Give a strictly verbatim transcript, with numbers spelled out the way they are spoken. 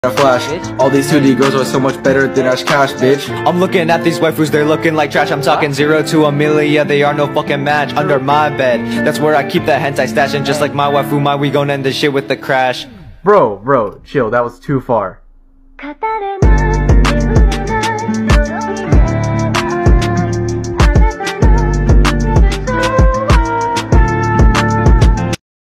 Flash. All these two D girls are so much better than Ash Cash, bitch. I'm looking at these waifus, they're looking like trash. I'm talking zero to Amelia, they are no fucking match. Under my bed, that's where I keep the hentai stash. And just like my waifu, my we gon' end this shit with the crash. Bro, bro, chill, that was too far.